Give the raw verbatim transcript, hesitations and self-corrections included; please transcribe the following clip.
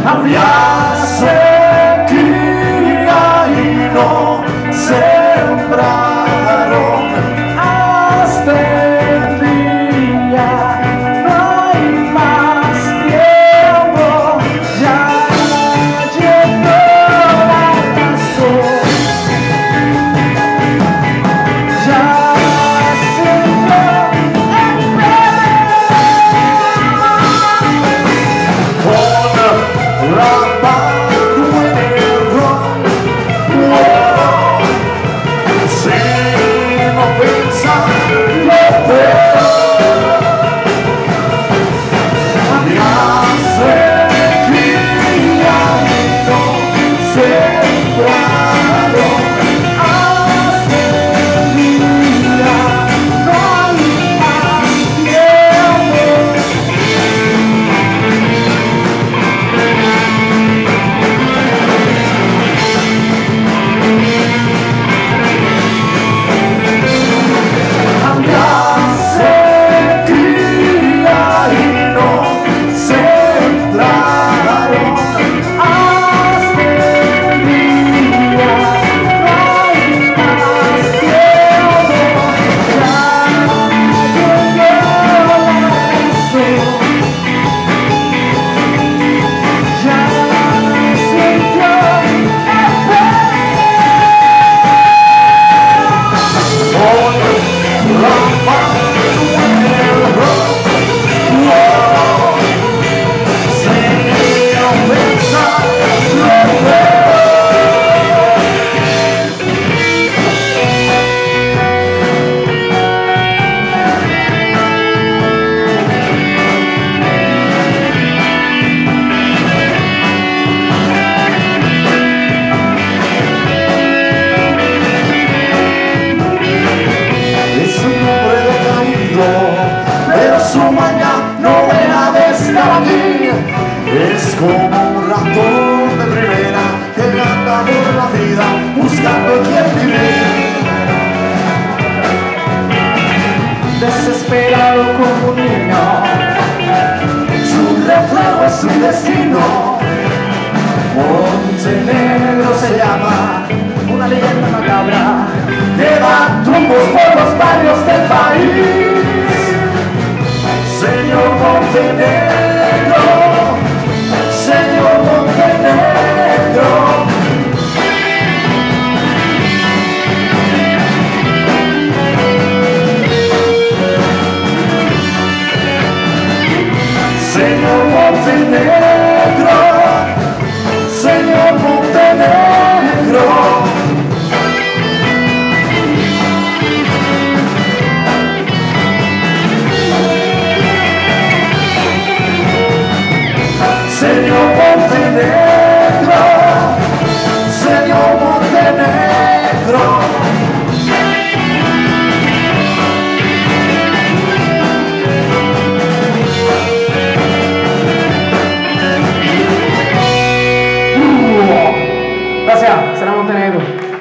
había sequía y no sembraron hasta el día. No hay más tiempo, ya llegó la razón, ya se fue el bebé. Con la mano en el ron, oh, sin no pensar lo peor, había sequía y no sembraron hasta el día. No hay más tiempo. Había sequía y no sembraron hasta el día. No hay más tiempo, ya llegó la razón, ya sintió el con la mano en el ron, oh, sin no pensar lo peor. Es un hombre decaído, pero su mañana no era de estar aquí. Es como un ratón de primera que anda por la vida buscando quien vivir. Desesperado como un niño, su reflejo es su destino. Montenegro se llama, una leyenda macabra que da tumbos por los barrios del país. Señor Montenegro, señor Montenegro, señor Montenegro, señor Montenegro. Señor Montenegro, señor Montenegro. Uh, gracias, será Montenegro.